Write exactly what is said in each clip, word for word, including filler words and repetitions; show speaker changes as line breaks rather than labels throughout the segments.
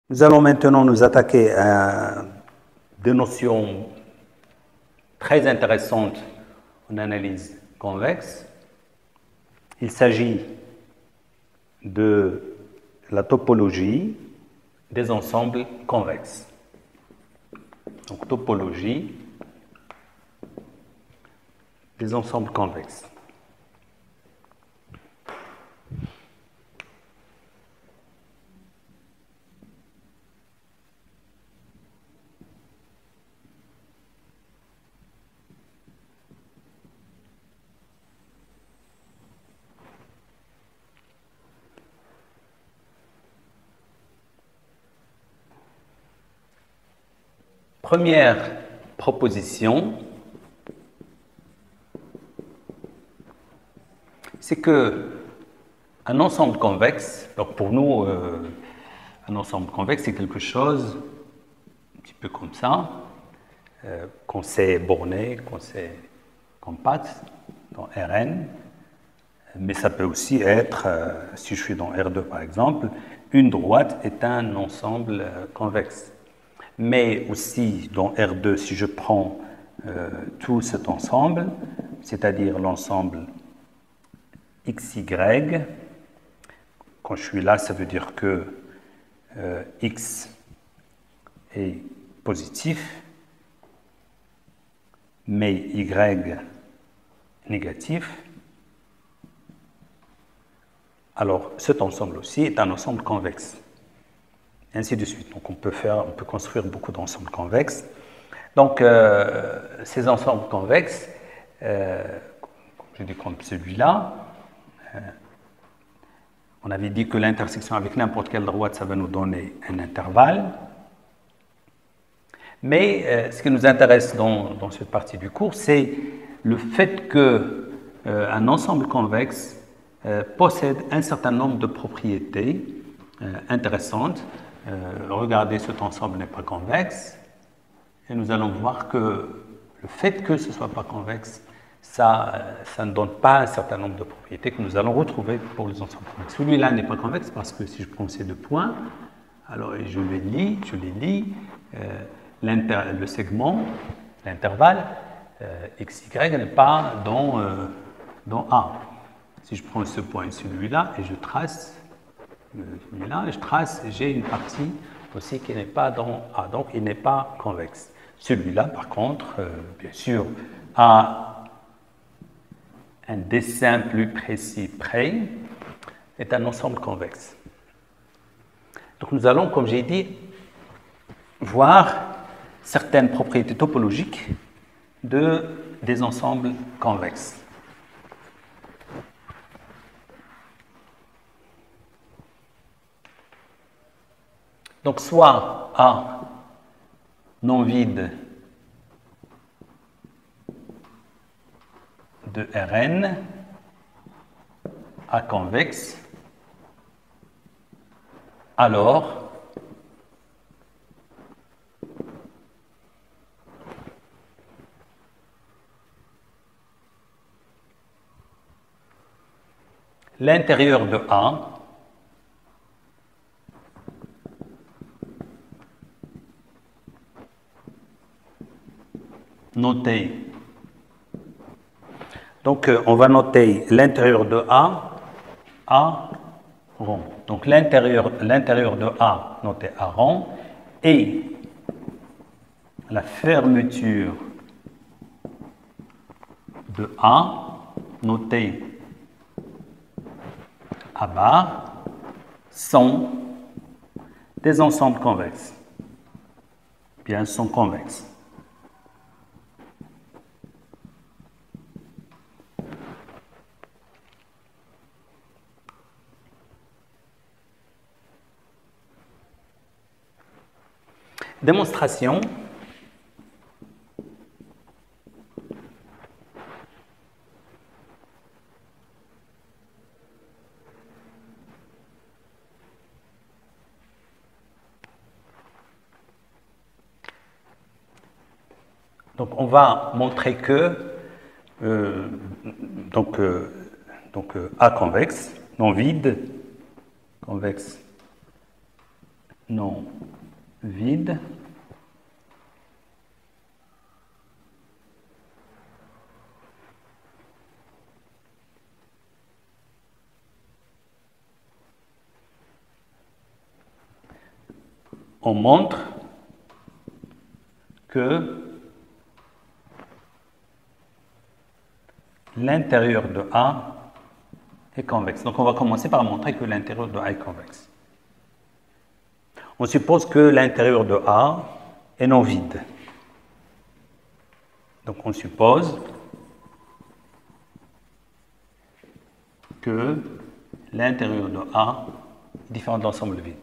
Nous allons maintenant nous attaquer à des notions très intéressantes en analyse convexe. Il s'agit de la topologie des ensembles convexes. Donc, topologie des ensembles convexes. Première proposition, c'est que un ensemble convexe, donc pour nous, euh, un ensemble convexe, c'est quelque chose un petit peu comme ça, euh, qu'on sait borné, qu'on sait compact dans R N, mais ça peut aussi être, euh, si je suis dans R deux par exemple, une droite est un ensemble euh, convexe. Mais aussi dans R deux, si je prends euh, tout cet ensemble, c'est-à-dire l'ensemble X Y, quand je suis là, ça veut dire que euh, X est positif, mais Y négatif. Alors, cet ensemble aussi est un ensemble convexe. Et ainsi de suite. Donc, on peut, faire, on peut construire beaucoup d'ensembles convexes. Donc, euh, ces ensembles convexes, euh, je dis comme celui-là, euh, on avait dit que l'intersection avec n'importe quelle droite, ça va nous donner un intervalle. Mais euh, ce qui nous intéresse dans, dans cette partie du cours, c'est le fait qu'un euh, ensemble convexe euh, possède un certain nombre de propriétés euh, intéressantes. Euh, regardez, cet ensemble n'est pas convexe, et nous allons voir que le fait que ce ne soit pas convexe, ça, ça ne donne pas un certain nombre de propriétés que nous allons retrouver pour les ensembles convexes. Celui-là n'est pas convexe parce que si je prends ces deux points, alors je les lis, je les lis, euh, le segment, l'intervalle, euh, X Y n'est pas dans, euh, dans A. Si je prends ce point et celui-là et je trace celui-là, je trace, j'ai une partie aussi qui n'est pas dans A, donc il n'est pas convexe. Celui-là, par contre, euh, bien sûr, a un dessin plus précis près, est un ensemble convexe. Donc nous allons, comme j'ai dit, voir certaines propriétés topologiques de, des ensembles convexes. Donc, soit A non vide de Rn, A convexe, alors l'intérieur de A noté. Donc, euh, on va noter l'intérieur de A, A rond. Donc, l'intérieur de A noté A rond et la fermeture de A noté A bar sont des ensembles convexes. Bien, sont convexes. Démonstration. Donc, on va montrer que euh, donc, euh, donc euh, A convexe, non vide, convexe non vide on montre que l'intérieur de A est convexe. Donc, on va commencer par montrer que l'intérieur de A est convexe. On suppose que l'intérieur de A est non vide. Donc, on suppose que l'intérieur de A est différent de l'ensemble vide.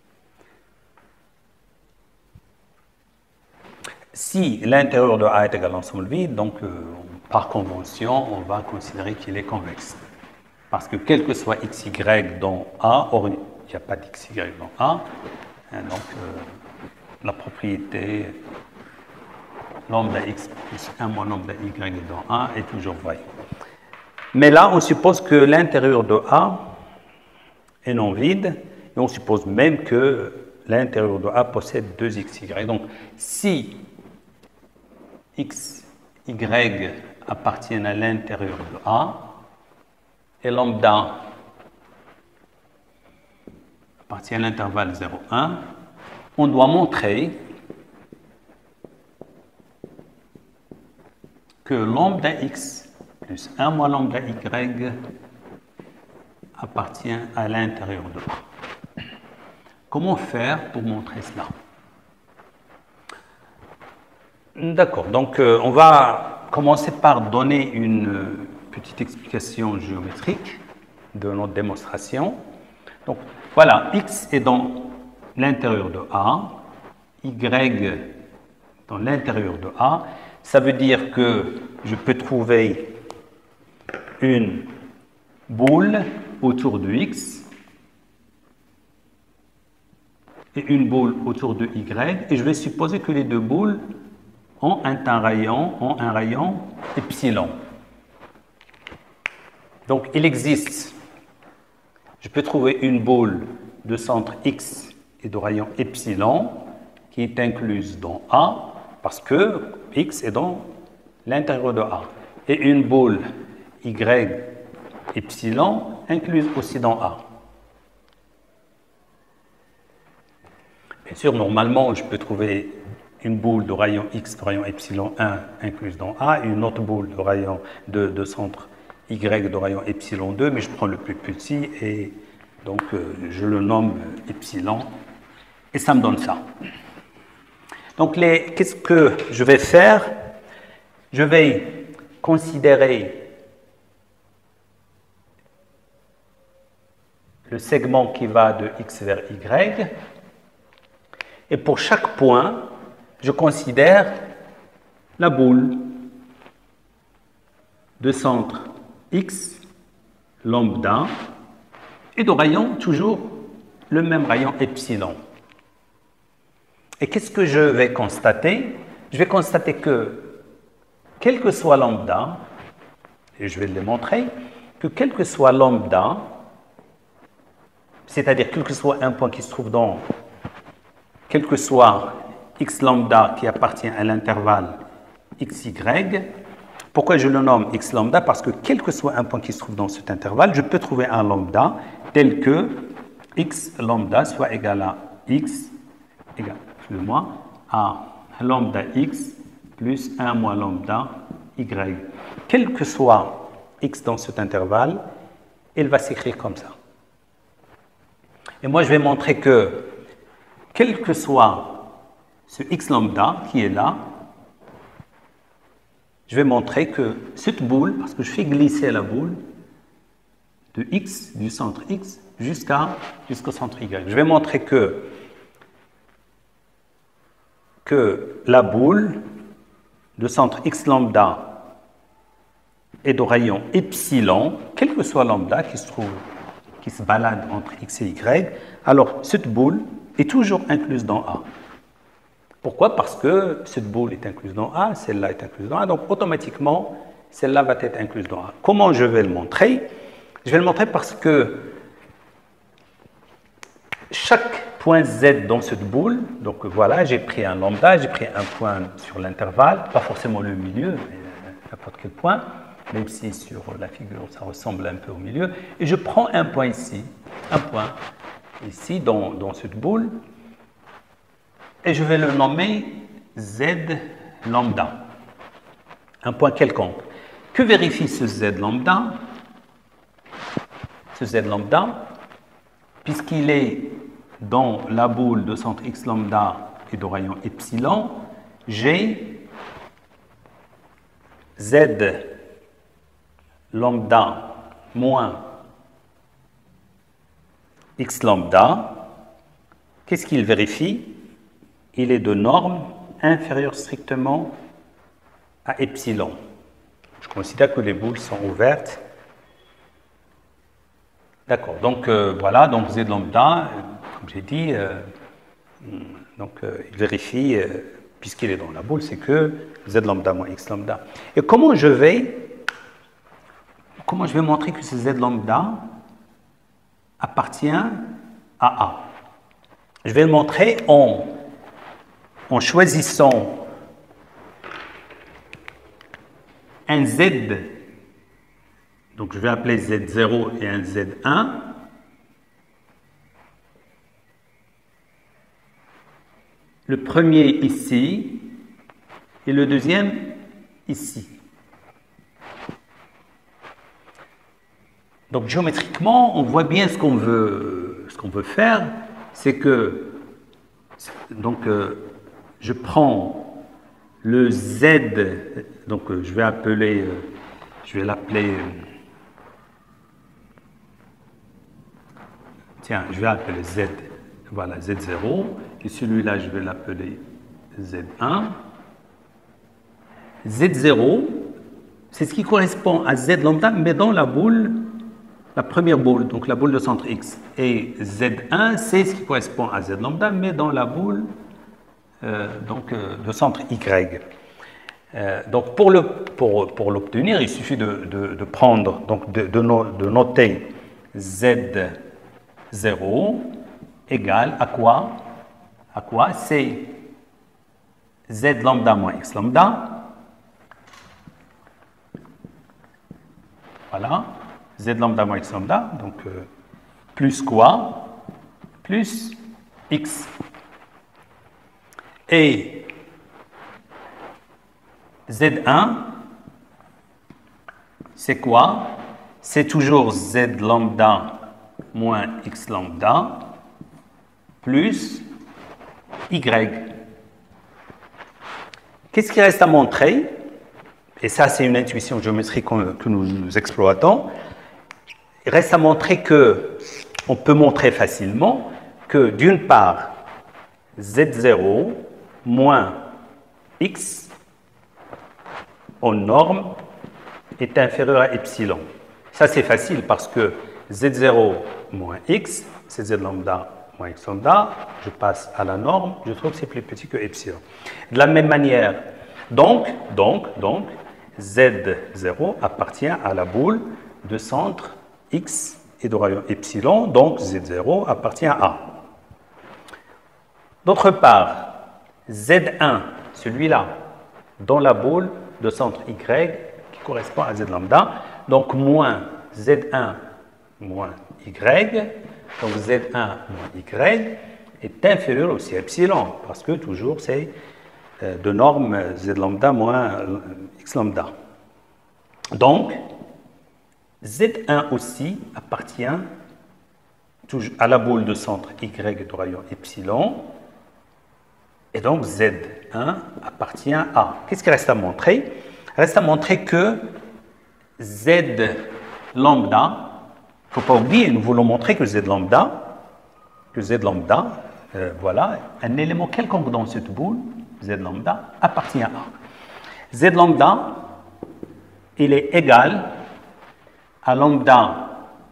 Si l'intérieur de A est égal à l'ensemble vide, donc euh, par convention, on va considérer qu'il est convexe. Parce que quel que soit xy dans A, or il n'y a pas d'xy dans A, hein, donc euh, la propriété lambda x plus un moins lambda y dans A est toujours vraie. Mais là, on suppose que l'intérieur de A est non vide, et on suppose même que l'intérieur de A possède deux xy. Donc, si x, y appartiennent à l'intérieur de A et lambda appartient à l'intervalle zéro, un, on doit montrer que lambda x plus un moins lambda y appartient à l'intérieur de A. Comment faire pour montrer cela? D'accord, donc euh, on va commencer par donner une euh, petite explication géométrique de notre démonstration. Donc voilà, x est dans l'intérieur de A, y dans l'intérieur de A. Ça veut dire que je peux trouver une boule autour de x et une boule autour de y, et je vais supposer que les deux boules ont un rayon, ont un rayon epsilon. Donc il existe, je peux trouver une boule de centre x et de rayon epsilon qui est incluse dans A parce que x est dans l'intérieur de A, et une boule y epsilon incluse aussi dans A. Bien sûr, normalement, je peux trouver une boule de rayon x de rayon epsilon un incluse dans A, et une autre boule de rayon de, de centre y de rayon epsilon deux, mais je prends le plus petit et donc euh, je le nomme epsilon, et ça me donne ça. Donc, qu'est-ce que je vais faire? Je vais considérer le segment qui va de x vers y, et pour chaque point, je considère la boule de centre x lambda et de rayon toujours le même rayon epsilon. Et qu'est-ce que je vais constater? Je vais constater que quel que soit lambda, et je vais le démontrer, que quel que soit lambda, c'est-à-dire quel que soit un point qui se trouve dans, quel que soit x lambda qui appartient à l'intervalle xy, pourquoi je le nomme x lambda? Parce que quel que soit un point qui se trouve dans cet intervalle, je peux trouver un lambda tel que x lambda soit égal à x, égal, excusez-moi, à lambda x plus un moins lambda y. Quel que soit x dans cet intervalle, il va s'écrire comme ça. Et moi, je vais montrer que, quel que soit ce x lambda qui est là, je vais montrer que cette boule, parce que je fais glisser la boule de x, du centre x, jusqu'à, jusqu'au centre y. Je vais montrer que, que la boule de centre x lambda est de rayon epsilon, quel que soit lambda qui se trouve, qui se balade entre x et y, alors cette boule est toujours incluse dans A. Pourquoi? Parce que cette boule est incluse dans A, celle-là est incluse dans A, donc automatiquement, celle-là va être incluse dans A. Comment je vais le montrer? Je vais le montrer parce que chaque point Z dans cette boule. Donc voilà, j'ai pris un lambda, j'ai pris un point sur l'intervalle, pas forcément le milieu, mais n'importe quel point, même si sur la figure ça ressemble un peu au milieu. Et je prends un point ici, un point ici dans, dans cette boule, et je vais le nommer Z lambda, un point quelconque. Que vérifie ce Z lambda? Ce Z lambda, puisqu'il est dans la boule de centre x lambda et de rayon epsilon, j'ai Z lambda moins x lambda. Qu'est-ce qu'il vérifie? Il est de norme inférieure strictement à epsilon. Je considère que les boules sont ouvertes. D'accord, donc euh, voilà, donc Z lambda, euh, comme j'ai dit, euh, donc, euh, il vérifie, euh, puisqu'il est dans la boule, c'est que Z lambda moins X lambda. Et comment je vais, comment je vais montrer que ce Z lambda appartient à A? Je vais le montrer en, en choisissant un Z. Donc, je vais appeler Z zéro et un Z un. Le premier ici et le deuxième ici. Donc, géométriquement, on voit bien ce qu'on veut, ce qu'on veut faire. C'est que, donc, euh, je prends le Z, donc euh, je vais appeler, euh, je vais l'appeler... Euh, Tiens, je vais appeler Z, voilà, Z zéro, et celui-là, je vais l'appeler Z un. Z zéro, c'est ce qui correspond à Z lambda, mais dans la boule, la première boule, donc la boule de centre X. Et Z un, c'est ce qui correspond à Z lambda, mais dans la boule euh, donc, euh, de centre Y. Euh, donc, pour l'obtenir, pour, pour l'obtenir, il suffit de, de, de prendre, donc de, de, no, de noter Z zéro égale à quoi? À quoi? C'est Z lambda moins X lambda. Voilà. Z lambda moins X lambda. Donc, euh, plus quoi? Plus X. Et Z un, c'est quoi? C'est toujours Z lambda moins X lambda plus Y. Qu'est-ce qui reste à montrer? Et ça, c'est une intuition géométrique que nous exploitons. Il reste à montrer que, on peut montrer facilement que d'une part, Z zéro moins X en norme est inférieur à epsilon. Ça, c'est facile parce que Z zéro moins X, c'est Z lambda moins X lambda, je passe à la norme, je trouve que c'est plus petit que epsilon. De la même manière, donc, donc, donc, Z zéro appartient à la boule de centre X et de rayon epsilon, donc Z zéro appartient à A. D'autre part, Z un, celui-là, dans la boule de centre Y qui correspond à Z lambda, donc moins Z un moins Y, donc Z un moins Y est inférieur aussi à epsilon, parce que toujours c'est de norme Z lambda moins X lambda. Donc, Z un aussi appartient à la boule de centre Y de rayon epsilon, et donc Z un appartient à A. Qu'est-ce qu'il reste à montrer? Il reste à montrer que Z lambda, il ne faut pas oublier, nous voulons montrer que Z lambda, que Z lambda, euh, voilà, un élément quelconque dans cette boule, Z lambda, appartient à A. Z lambda, il est égal à lambda,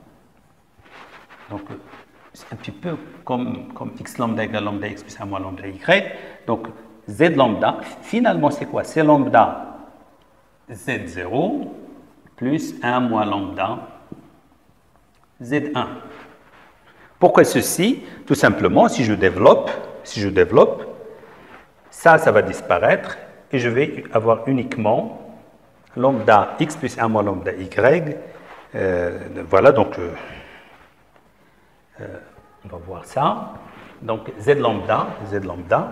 donc c'est un petit peu comme, comme x lambda égale lambda x plus un moins lambda y, donc Z lambda, finalement c'est quoi? C'est lambda Z zéro plus un moins lambda Z un. Pourquoi ceci? Tout simplement, si je développe, si je développe, ça, ça va disparaître et je vais avoir uniquement lambda x plus un moins lambda y. Euh, voilà, donc euh, euh, on va voir ça. Donc z lambda, z lambda,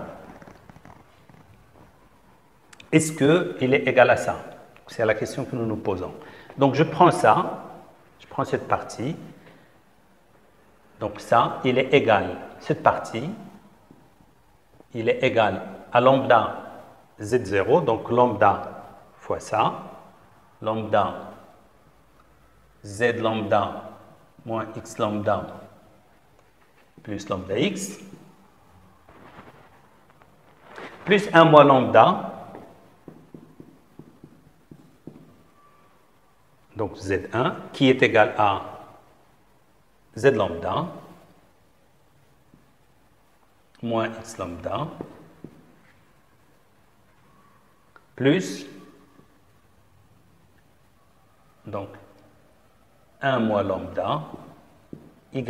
est-ce qu'il est égal à ça? C'est la question que nous nous posons. Donc je prends ça, je prends cette partie. Donc ça, il est égal, cette partie, il est égal à lambda z zéro, donc lambda fois ça, lambda z lambda moins x lambda plus lambda x, plus un moins lambda, donc z un, qui est égal à z lambda moins x lambda plus donc un moins lambda y.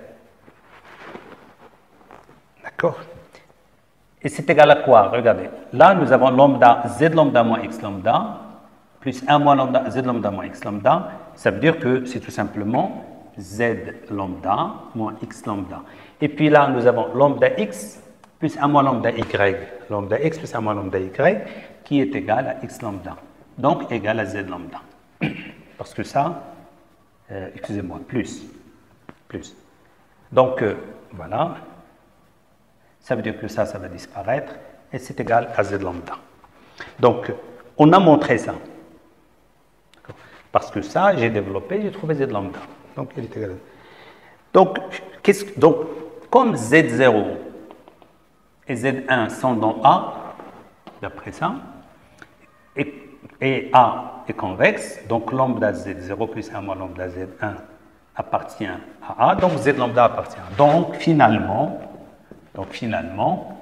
D'accord? Et c'est égal à quoi? Regardez, là nous avons lambda z lambda moins x lambda plus un moins lambda z lambda moins x lambda. Ça veut dire que c'est tout simplement z lambda moins x lambda. Et puis là, nous avons lambda x plus un moins lambda y. Lambda x plus un moins lambda y qui est égal à x lambda. Donc égal à z lambda. Parce que ça, euh, excusez-moi, plus. Plus. Donc euh, voilà. Ça veut dire que ça, ça va disparaître. Et c'est égal à z lambda. Donc, on a montré ça. Parce que ça, j'ai développé, j'ai trouvé z lambda. Donc, il est égal. Donc, qu'est-ce, donc, comme z zéro et z un sont dans A, d'après ça, et, et A est convexe, donc lambda z zéro plus un moins lambda z un appartient à A, donc z lambda appartient à A. Donc, finalement, donc finalement,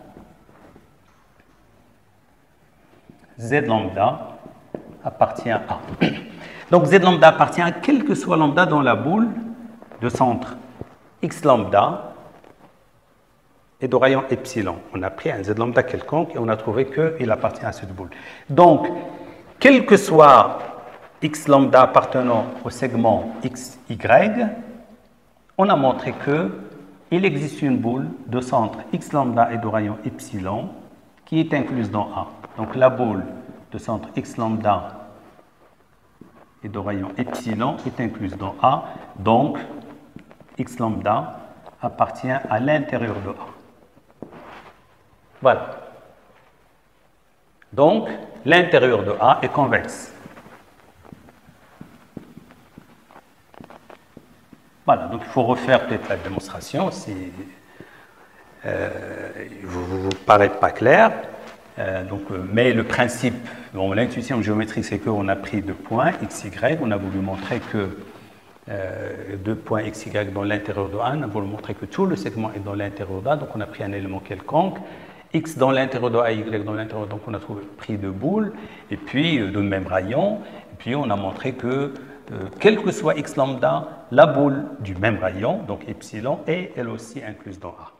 z lambda appartient à A. Donc z lambda appartient à quel que soit lambda dans la boule de centre x lambda et de rayon epsilon. On a pris un z lambda quelconque et on a trouvé qu'il appartient à cette boule. Donc, quel que soit x lambda appartenant au segment xy, on a montré qu'il existe une boule de centre x lambda et de rayon epsilon qui est incluse dans A. Donc la boule de centre x lambda et de rayon epsilon est incluse dans A, donc x lambda appartient à l'intérieur de A. Voilà. Donc, l'intérieur de A est convexe. Voilà, donc il faut refaire peut-être la démonstration si euh, vous ne vous paraît pas clair. Euh, donc, euh, mais le principe, bon, l'intuition géométrique, c'est qu'on a pris deux points, x, y, on a voulu montrer que euh, deux points x, y dans l'intérieur de A, on a voulu montrer que tout le segment est dans l'intérieur de A, donc on a pris un élément quelconque, x dans l'intérieur de A, y dans l'intérieur, donc on a trouvé, pris deux boules, et puis euh, de même rayon, et puis on a montré que, euh, quel que soit x lambda, la boule du même rayon, donc epsilon, est elle aussi incluse dans A.